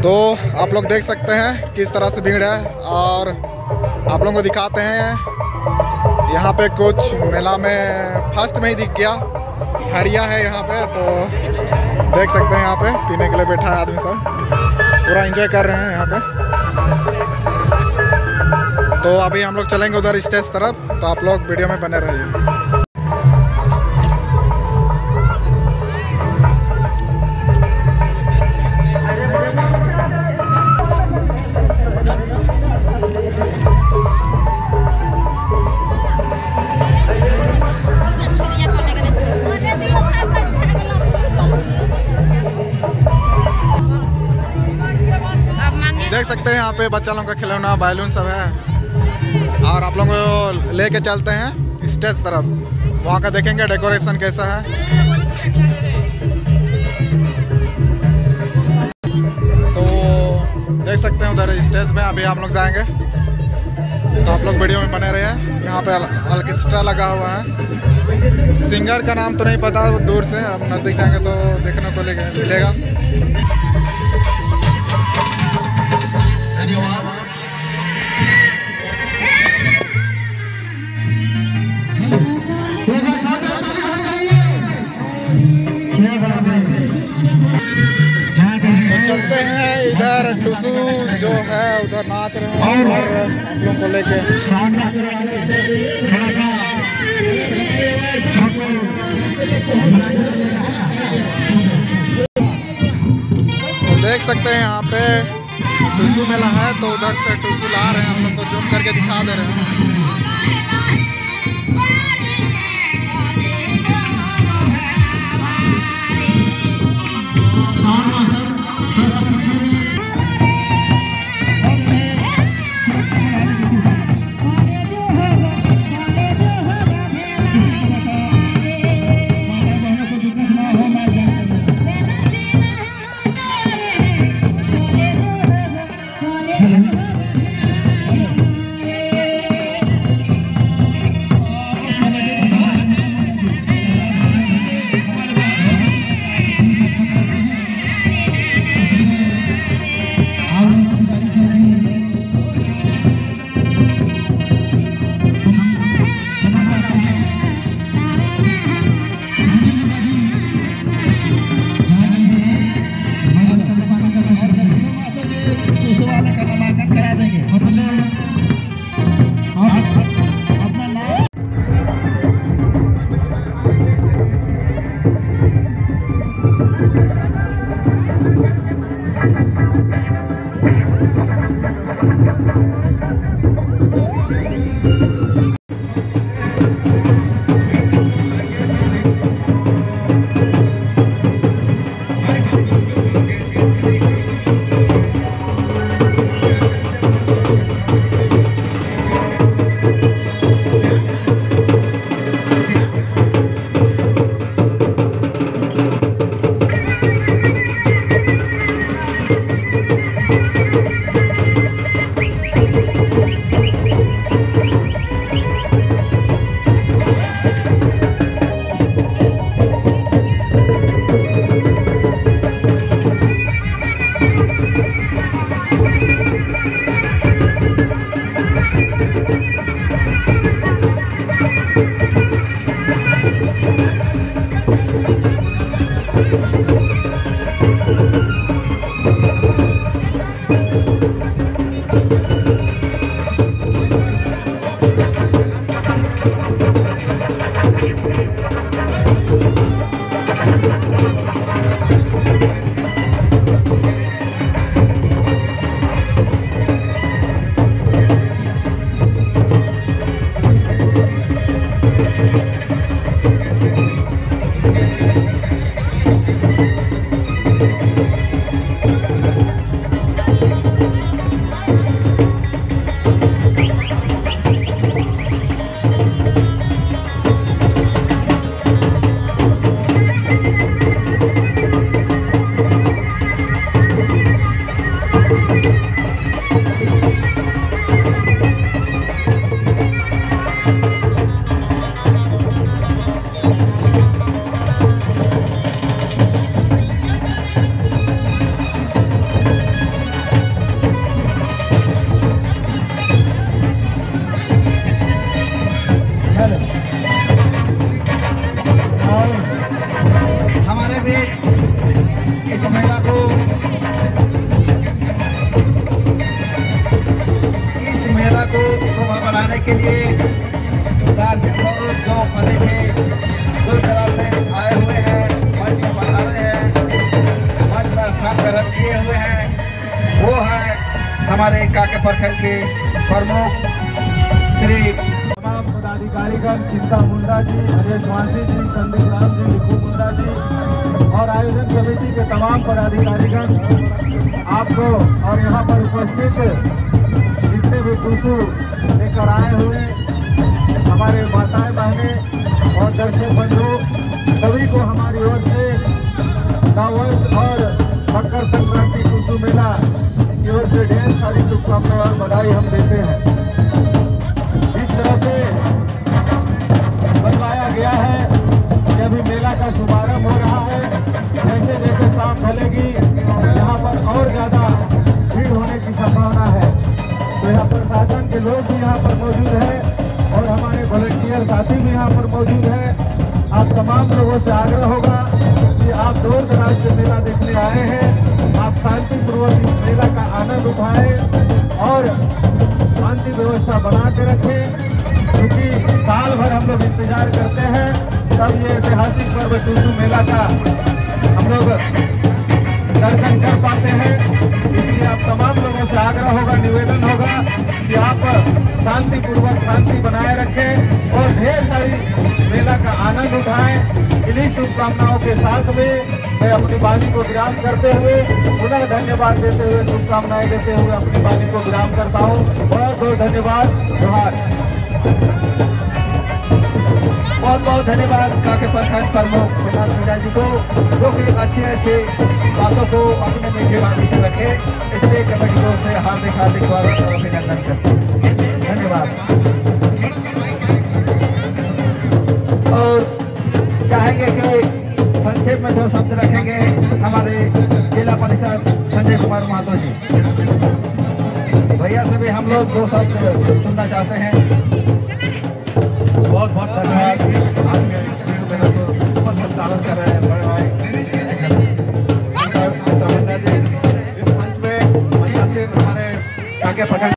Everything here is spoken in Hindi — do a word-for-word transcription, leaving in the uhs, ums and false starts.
तो आप लोग देख सकते हैं किस तरह से भीड़ है, और आप लोगों को दिखाते हैं यहाँ पे कुछ मेला में फर्स्ट में ही दिख गया हड़िया है यहाँ पे। तो देख सकते हैं यहाँ पे पीने के लिए बैठा है आदमी, सब पूरा एंजॉय कर रहे हैं यहाँ पे। तो अभी हम लोग चलेंगे उधर स्टेज तरफ, तो आप लोग वीडियो में बने रहिए। देख सकते हैं यहाँ पे बच्चा लोगों का खिलौना बैलून सब है, और आप लोगों को लेके चलते हैं स्टेज तरफ, वहाँ का देखेंगे डेकोरेशन कैसा है। तो देख सकते हैं उधर स्टेज में अभी हम लोग जाएंगे, तो आप लोग वीडियो में बने रहे। यहाँ पे ऑर्केस्ट्रा लगा हुआ है, सिंगर का नाम तो नहीं पता, दूर से हम नज़दीक जाएंगे तो देखने को मिलेगा। तो चलते हैं इधर, टुसू जो है उधर नाच रहे हैं और हम लोग को लेके तो देख सकते हैं यहाँ पे टुसू मेला है, तो उधर से टुसू ला रहे हैं, हम लोग को जूम करके दिखा दे रहे हैं। बनाने के लिए जो बने थे दो तरह से आए हुए हैं, मंच में बना रहे हैं, मंच पर स्थान ग्रहण किए हुए हैं। वो है हमारे काके प्रखंड के प्रमुख श्री तमाम पदाधिकारीगण, चिंता मुंडा जी, हरेश वासी जी, संदीप राम जी, लिखू मुंडा जी और आयोजन समिति के तमाम पदाधिकारीगण आपको और यहाँ पर उपस्थित जितने भी टूसू लेकर आए हुए हमारे माताएं बहनें और दर्शक बंधु सभी को हमारी ओर से नववर्ष और मकर संक्रांति टूसू मेला की ओर से ढेर सारी शुभकामनाएं और बधाई हम देते हैं। इस तरह से बनवाया गया है कि अभी मेला का शुभारंभ हो रहा है। जैसे जैसे शाम ढलेगी यहाँ पर और ज़्यादा भीड़ होने की संभावना है। तो यहाँ प्रशासन के लोग भी यहाँ पर मौजूद हैं और हमारे वॉलंटियर साथी भी यहाँ पर मौजूद हैं। आप तमाम लोगों से आग्रह होगा कि आप दूर दराज से मेला देखने आए हैं, आप शांतिपूर्वक इस मेला का आनंद उठाएं और शांति व्यवस्था बना के रखें, क्योंकि साल भर हम लोग इंतजार करते हैं तब ये ऐतिहासिक पर्व टूसू मेला का हम लोग दर्शन कर पाते हैं। इसलिए आप तमाम लोगों से आग्रह होगा, निवेदन होगा कि आप शांतिपूर्वक शांति बनाए रखें और ढेर सारी मेला का आनंद उठाएं। इन्हीं शुभकामनाओं के साथ में मैं अपनी वाणी को विराम करते हुए पुनः धन्यवाद देते हुए शुभकामनाएं देते हुए अपनी वाणी को विराम करता हूँ। बहुत बहुत धन्यवाद। जोहार। बहुत बहुत धन्यवाद काके प्रखंड प्रमुख प्रकाश मीणा जी को, जो कि अच्छे अच्छे बातों को अपने मीठे वाणी से रखे। इसलिए कमेटी को से हार्दिक हार्दिक स्वागत और अभिनंदन करते हैं। धन्यवाद। और चाहेंगे कि संक्षेप में दो शब्द रखेंगे हमारे जिला परिषद संजय कुमार महतो जी। भैया से भी हम लोग दो शब्द सुनना चाहते हैं। बहुत बहुत धन्यवाद। आज के इस विश्व मेला को सुपर संचालन कर रहे हैं बड़े भाई जी। इस मंच में बढ़िया से हमारे काके प्रखंड